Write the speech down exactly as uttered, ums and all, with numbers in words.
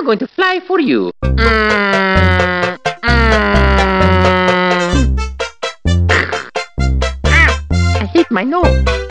going to fly for you. I hit my nose.